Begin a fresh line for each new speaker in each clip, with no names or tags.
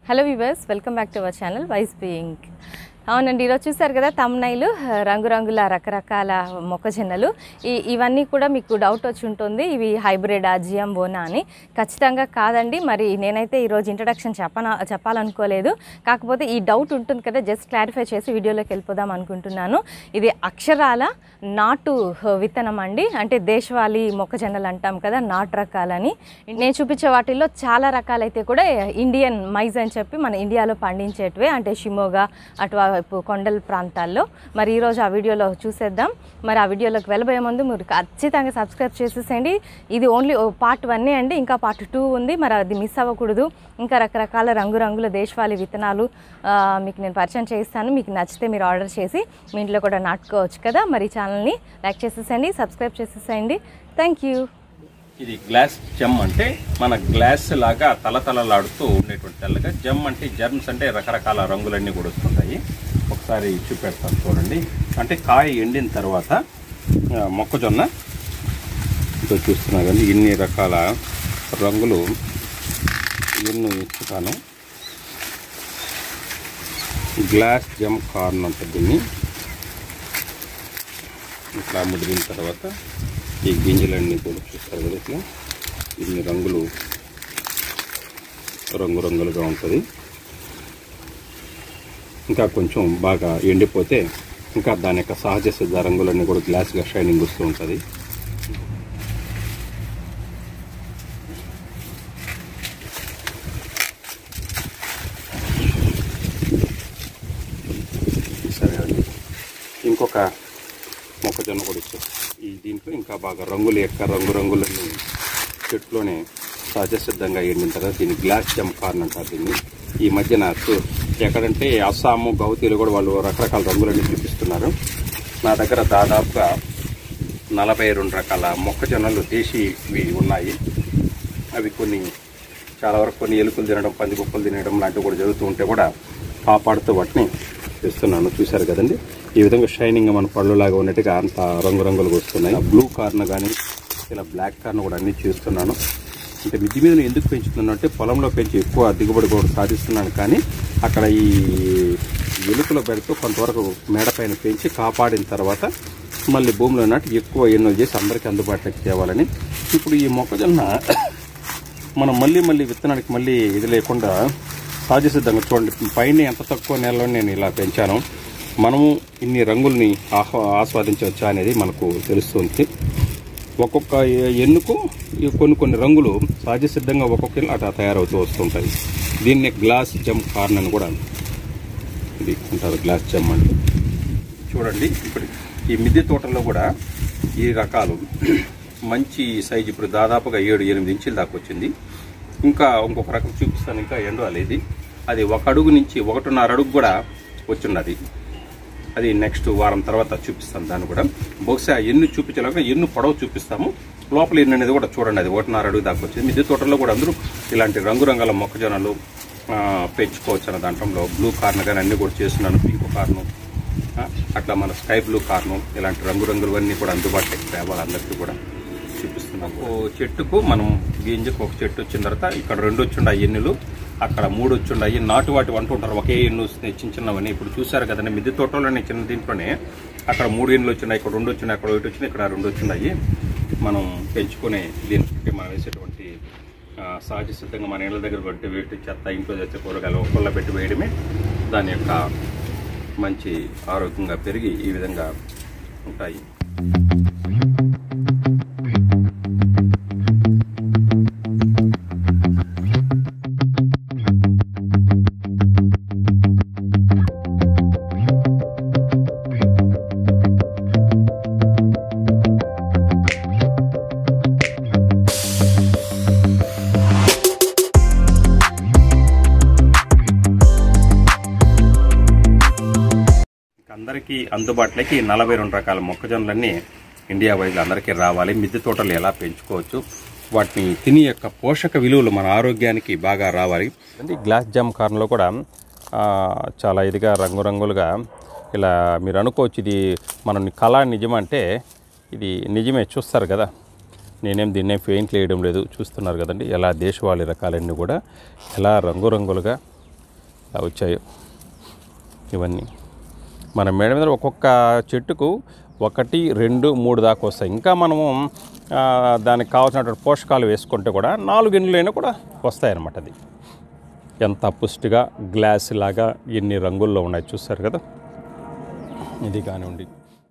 Hello viewers, welcome back to our channel Wise Being. అవునండి ఈరోజు చూసారు కదా తమ్నైలు రంగురంగుల రకరకాల మొక్కజొన్నలు ఇవన్నీ కూడా మీకు డౌట్ వచ్చి ఉంటుంది ఇవి హైబ్రిడ్ జిఎంఓనా అని ఖచ్చితంగా కాదండి మరి నేనైతే ఈరోజు ఇంట్రడక్షన్ చెప్పాలనుకోలేదు కాకపోతే ఈ డౌట్ ఉంటుంది కదా జస్ట్ క్లారిఫై చేసి వీడియోలోకి వెళ్ళిపోదాం అనుకుంటున్నాను ఇది అక్షరాల నాటు విత్తనం అండి అంటే దేశవాళీ మొక్కజొన్నలు అంటాం కదా నాటు రకాలని నేను చూపించే వాటిల్లో చాలా రకాలైతే కూడా ఇండియన్ మైజ్ అని చెప్పి మన ఇండియాలో పండించేటివే అంటే షిమోగా అటు కొండల ప్రాంతాల్లో మరి ఈరోజు ఆ వీడియోలో చూసేద్దాం మరి ఆ వీడియోలోకి వెళ్ళబోయే ముందు మీరు ఖచ్చితంగా సబ్స్క్రైబ్ చేసేసేయండి ఇది ఓన్లీ పార్ట్ 1 అండి ఇంకా పార్ట్ 2 ఉంది మరి అది మిస్ అవ్వకూడదు ఇంకా రకరకాల రంగురంగుల దేశవాళీ విత్తనాలు మీకు నేను పరిచయం చేస్తాను మీకు నచ్చితే మీరు ఆర్డర్ చేసి మీ ఇంట్లో కూడా నాటుకోవచ్చు కదా మరి ఛానల్ని లైక్ చేసేసేయండి సబ్స్క్రైబ్ చేసేసేయండి థ్యాంక్ యూ
ఇది గ్లాస్ జమ్ అంటే మన గ్లాస్ లాగా తలతలలాడుతూ ఉండేటువంటి తెల్లగా జమ్ అంటే జర్మ్స్ అంటే రకరకాల రంగులన్నీ కూడా వస్తుంటాయి ఒకసారి చూపెడతాను చూడండి అంటే కాయ ఎండిన తర్వాత మొక్కజొన్న ఇదో చూస్తున్నారు కానీ ఇన్ని రకాల రంగులు ఎన్నో ఇచ్చుతాను గ్లాస్ జమ్ కార్న్ అంటే దీన్ని ఇట్లా ముదిరిన తర్వాత ఈ గింజలన్నీ కూడా చూస్తారు కదా ఇట్లా ఇన్ని రంగురంగులుగా ఉంటుంది ఇంకా కొంచెం బాగా ఎండిపోతే ఇంకా దాని యొక్క సహజ సిద్ధ రంగులన్నీ కూడా గ్లాస్గా షైనింగ్ వస్తూ ఉంటుంది సరే అండి ఇంకొక మొక్కజొన్న కూడా ఇచ్చారు ఈ దీంట్లో ఇంకా బాగా రంగుల యొక్క రంగురంగులన్నీ చెట్లోనే సహజసిద్ధంగా ఎండిన తర్వాత దీన్ని గ్లాస్ జమ్ కార్న్ అంటారు దీన్ని ఈ మధ్యన ఎక్కడంటే అస్సాము గౌతీలు కూడా వాళ్ళు రకరకాల రంగులన్నీ చూపిస్తున్నారు నా దగ్గర దాదాపుగా 42 రకాల మొక్కజొన్నలు దేశీవి ఉన్నాయి అవి చాలా వరకు కొన్ని ఎలుకలు తినడం పందికొక్కలు తినడం లాంటివి కూడా జరుగుతూ ఉంటే కూడా కాపాడుతూ వాటిని చేస్తున్నాను చూశారు కదండి ఈ విధంగా షైనింగ్ మన పళ్ళులాగా ఉన్నట్టుగా అంత రంగురంగులుగా వస్తున్నాయి బ్లూ కార్న్ కానీ ఇలా బ్లాక్ కార్న్ కూడా అన్నీ చేస్తున్నాను అంటే మిద్ది మీద ఎందుకు పెంచుతున్నాను అంటే పొలంలో పెంచి ఎక్కువ దిగుబడి కూడా సాధిస్తున్నాను కానీ అక్కడ ఈ ఎలుకలో పెడుతూ కొంతవరకు మేడపైన పెంచి కాపాడిన తర్వాత మళ్ళీ భూమిలో నాటి ఎక్కువ ఎన్నో చేసి అందరికీ అందుబాటులోకి తేవాలని ఇప్పుడు ఈ మొక్కజొన్న మనం మళ్ళీ విత్తనానికి మళ్ళీ ఇది లేకుండా సహజసిద్ధంగా చూడండి పైన ఎంత తక్కువ నెలలో నేను ఇలా పెంచాను మనము ఇన్ని రంగుల్ని ఆస్వాదించవచ్చా అనేది మనకు తెలుస్తుంది ఒక్కొక్క ఎన్నుకు కొన్ని రంగులు సహజసిద్ధంగా ఒక్కొక్క అట్లా తయారవుతూ వస్తుంటాయి దీన్ని గ్లాస్ జమ్ కార్న్ అని కూడా ఇది అంటారు గ్లాస్ జమ్ అంటే చూడండి ఇప్పుడు ఈ మిద్దె తోటల్లో కూడా ఈ రకాలు మంచి సైజు ఇప్పుడు దాదాపుగా 7-8 ఇంచుల దాకా వచ్చింది ఇంకా ఇంకొక రకం చూపిస్తాను ఇంకా ఎండాలి ఇది అది 1 అడుగు నుంచి 1.5 అడుగు కూడా వచ్చిన్నది అది నెక్స్ట్ వారం తర్వాత చూపిస్తాను దాన్ని కూడా బహుశా ఎన్ని చూపించలేక ఎన్ని పొడవు చూపిస్తాము లోపల ఎన్ని అనేది కూడా చూడండి అది 1.5 అడుగు దాకా వచ్చింది మిద్దె తోటల్లో కూడా అందరూ ఇలాంటి రంగురంగుల మొక్కజొన్నలు పెంచుకోవచ్చు అన్న దాంట్లో బ్లూ కార్న్ కానీ అన్నీ కూడా చేస్తున్నాను పింక్ కార్ను అట్లా మన స్కై బ్లూ కార్ను ఇలాంటి రంగురంగులవన్నీ కూడా అందుబాటులోకి తేవాలి అందరికీ కూడా చూపిస్తున్నాము చెట్టుకు మనం గింజకు ఒక చెట్టు వచ్చిన తర్వాత ఇక్కడ 2 వచ్చిండాయి ఎన్నులు అక్కడ 3 వచ్చిండాయి నాటు వాటి అంటుంటారు ఒకే ఎన్ను చిన్నవని ఇప్పుడు చూసారు కదండి మిద్దె తోటలోనే చిన్న దీంట్లోనే అక్కడ 3 ఎన్నులు వచ్చినాయి ఇక్కడ 2 వచ్చినాయి అక్కడ 1 వచ్చినాయి ఇక్కడ 2 వచ్చినాయి మనం పెంచుకునే దీనికి మనం వేసేటువంటి సహజ సిద్ధంగా మన ఇళ్ళ దగ్గర పెట్టి వేటి చెత్త ఇంట్లో తెచ్చే కూరగాయలు ఒక్కళ్ళ పెట్టి వేయడమే దాని యొక్క మంచి ఆరోగ్యంగా పెరిగి ఈ విధంగా ఉంటాయి అందరికీ అందుబాటులోకి 42 రకాల మొక్కజొన్నలన్నీ ఇండియా వైజ్ అందరికీ రావాలి మిద్దె తోటలు ఎలా పెంచుకోవచ్చు వాటిని తిని యొక్క పోషక విలువలు మన ఆరోగ్యానికి బాగా రావాలి అంటే గ్లాస్ జామ్ కార్న్లో కూడా చాలా ఇదిగా రంగురంగులుగా ఇలా మీరు అనుకోవచ్చు ఇది మన కళ నిజమంటే ఇది నిజమే చూస్తారు కదా నేనేం దీన్నే పెయింట్లు వేయడం లేదు చూస్తున్నారు కదండి ఎలా దేశవాళీ రకాలన్నీ కూడా ఎలా రంగురంగులుగా ఇలా వచ్చాయో ఇవన్నీ మన మేడ మీద ఒక్కొక్క చెట్టుకు 1, 2, 3 దాకా వస్తాయి. ఇంకా మనము దానికి కావాల్సినటువంటి పోషకాలు వేసుకుంటే కూడా 4 ఎన్నులైనా కూడా వస్తాయన్నమాట. అది ఎంత పుష్టిగా గ్లాస్ లాగా ఎన్ని రంగుల్లో ఉన్నాయి చూస్తారు కదా. ఇది కానివ్వండి.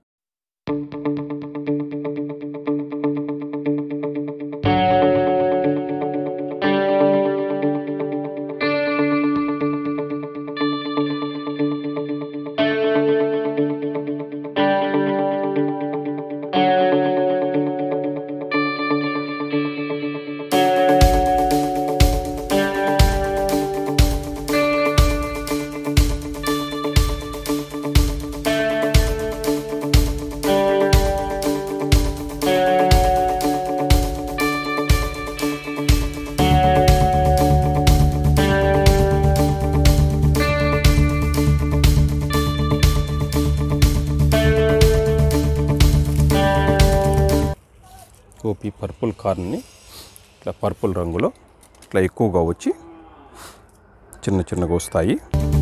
ఓపీ పర్పుల్ కార్న్ని ఇట్లా పర్పుల్ రంగులో ఇట్లా ఎక్కువగా వచ్చి చిన్నగా వస్తాయి.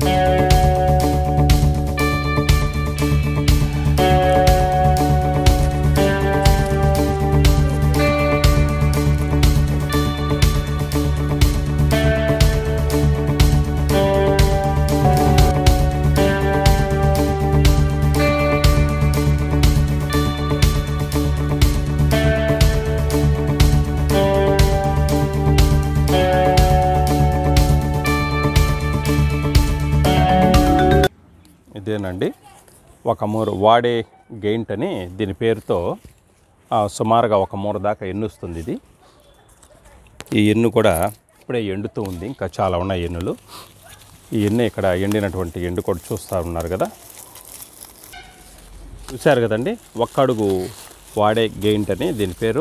ఇదేనండి ఒక మూర వాడే గెయింట్ అని దీని పేరుతో సుమారుగా ఒక మూర దాకా ఎన్నుస్తుంది. ఇది ఈ ఎన్ను కూడా ఇప్పుడే ఎండుతూ ఉంది. ఇంకా చాలా ఉన్నాయి ఎన్నులు. ఈ ఎన్ను ఇక్కడ ఎండినటువంటి ఎండు కూడా చూస్తూ ఉన్నారు కదా. చూశారు కదండి, 1 అడుగు వాడే గెయింట్ అని దీని పేరు.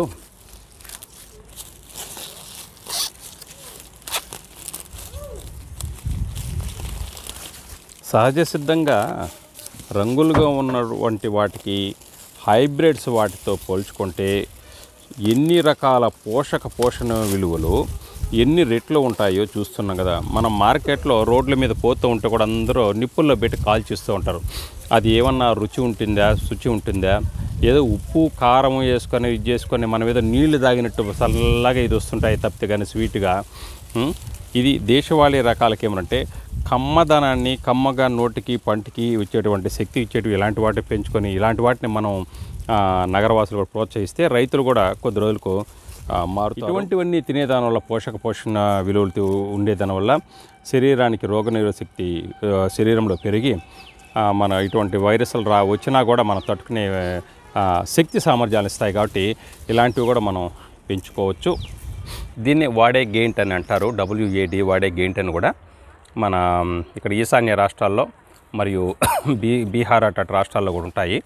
సహజ సిద్ధంగా రంగులుగా ఉన్నటువంటి వాటికి హైబ్రిడ్స్ వాటితో పోల్చుకుంటే ఎన్ని రకాల పోషణ విలువలు ఎన్ని రెట్లు ఉంటాయో చూస్తున్నాం కదా. మనం మార్కెట్లో రోడ్ల మీద పోతూ ఉంటే కూడా అందరూ నిప్పుల్లో పెట్టి కాల్చిస్తూ ఉంటారు. అది ఏమన్నా రుచి ఉంటుందా, శుచి ఉంటుందా, ఏదో ఉప్పు కారం వేసుకొని ఇది చేసుకొని మనం ఏదో నీళ్లు తాగినట్టు చల్లగా ఇది వస్తుంటాయి తప్పితే కానీ స్వీట్గా. ఇది దేశవాళీ రకాలకి ఏమంటే కమ్మదనాన్ని, కమ్మగా నోటికి పంటికి వచ్చేటువంటి శక్తి ఇచ్చేటివి ఇలాంటి వాటిని పెంచుకొని ఇలాంటి వాటిని మనం నగరవాసులు కూడా ప్రోత్సహిస్తే రైతులు కూడా కొద్ది రోజులకు మారుతారు. ఇటువంటివన్నీ తినేదాని వల్ల పోషణ విలువలు ఉండేదాని వల్ల శరీరానికి రోగనిరోధక శక్తి శరీరంలో పెరిగి మన ఇటువంటి వైరస్లు వచ్చినా కూడా మనం తట్టుకునే శక్తి సామర్థ్యాలు ఇస్తాయి. కాబట్టి ఇలాంటివి కూడా మనం పెంచుకోవచ్చు. దీన్ని వాడే గెయింట్ అని అంటారు. WAD వాడే గెయింట్ అని కూడా మన ఇక్కడ ఈశాన్య రాష్ట్రాల్లో మరియు బీహార్ అటు రాష్ట్రాల్లో కూడా ఉంటాయి.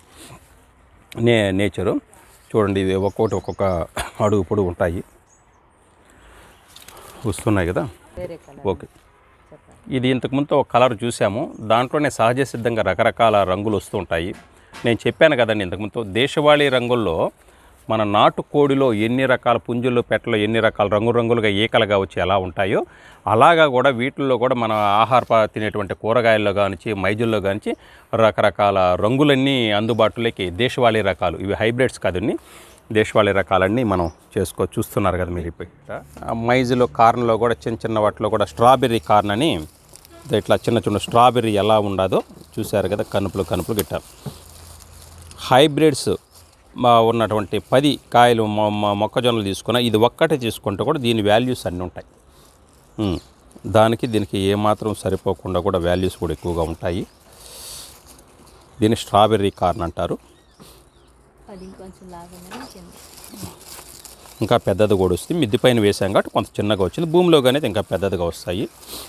నేచరు చూడండి, ఇది ఒక్కొక్క అడుగు పొడుగు ఉంటాయి, వస్తున్నాయి కదా. ఓకే, ఇది ఇంతకుముందు ఒక కలర్ చూసాము. దాంట్లోనే సహజ సిద్ధంగా రకరకాల రంగులు వస్తూ ఉంటాయి. నేను చెప్పాను కదండి ఇంతకుముందు, దేశవాళీ రంగుల్లో మన నాటు కోడిలో ఎన్ని రకాల పుంజులు పెట్టలు ఎన్ని రకాల రంగులుగా ఏకలుగా వచ్చి ఎలా ఉంటాయో అలాగా కూడా వీటిల్లో కూడా మన తినేటువంటి కూరగాయల్లో కానిచ్చి మైజుల్లో కానిచ్చి రకరకాల రంగులన్నీ అందుబాటులోకి దేశవాళీ రకాలు, ఇవి హైబ్రిడ్స్ కాదండి, దేశవాళీ రకాలన్నీ మనం చూస్తున్నారు కదా మీరు. ఇప్పుడు మైజులో కార్న్లో కూడా చిన్న వాటిలో కూడా స్ట్రాబెర్రీ కార్న్ అని ఇట్లా చిన్న స్ట్రాబెర్రీ ఎలా ఉండదో చూశారు కదా. కనుపులు గిట్ట హైబ్రిడ్స్ ఉన్నటువంటి 10 కాయలు మొక్కజొన్నలు తీసుకున్నా ఇది ఒక్కటే తీసుకుంటే కూడా దీని వాల్యూస్ అన్నీ ఉంటాయి. దీనికి ఏమాత్రం సరిపోకుండా కూడా వాల్యూస్ కూడా ఎక్కువగా ఉంటాయి. దీన్ని స్ట్రాబెర్రీ కార్న్ అంటారు. ఇంకా పెద్దది కూడా వస్తుంది. మిద్ది పైన వేసాం కాబట్టి కొంత చిన్నగా వచ్చింది. భూమిలో కానీ ఇంకా పెద్దదిగా వస్తాయి.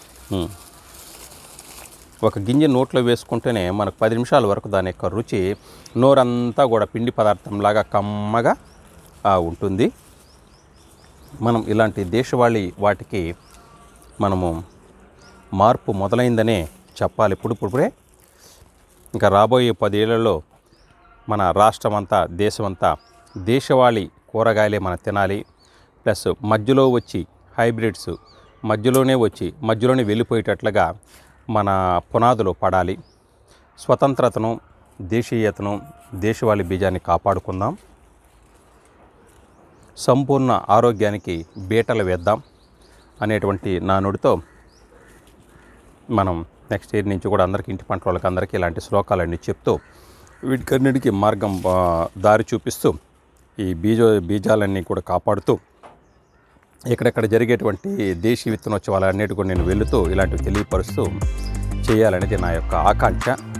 ఒక గింజ నోట్లో వేసుకుంటేనే మనకు 10 నిమిషాల వరకు దాని యొక్క రుచి నోరంతా కూడా పిండి పదార్థంలాగా కమ్మగా ఉంటుంది. మనం ఇలాంటి దేశవాళీ వాటికి మనము మార్పు మొదలైందనే చెప్పాలి. ఇప్పుడే ఇంకా రాబోయే 10 ఏళ్లలో మన రాష్ట్రం అంతా దేశమంతా దేశవాళీ కూరగాయలే మనం తినాలి. ప్లస్ మధ్యలో వచ్చి హైబ్రిడ్స్ మధ్యలోనే వెళ్ళిపోయేటట్లుగా మన పునాదులు పడాలి. స్వతంత్రతను, దేశీయతను, దేశవాళీ బీజాన్ని కాపాడుకుందాం. సంపూర్ణ ఆరోగ్యానికి బీటలు వేద్దాం అనేటువంటి నా నుడితో మనం నెక్స్ట్ ఇయర్ నుంచి కూడా అందరికీ, ఇంటి పంట వాళ్ళకి అందరికీ ఇలాంటి శ్లోకాలన్నీ చెప్తూ వీటికన్నిటికీ మార్గం దారి చూపిస్తూ ఈ బీజాలన్నీ కూడా కాపాడుతూ ఎక్కడెక్కడ జరిగేటువంటి దేశీ విత్తనోత్సవాలన్నిటి కూడా నేను వెళుతూ ఇలాంటివి తెలియపరుస్తూ చేయాలనేది నా యొక్క ఆకాంక్ష.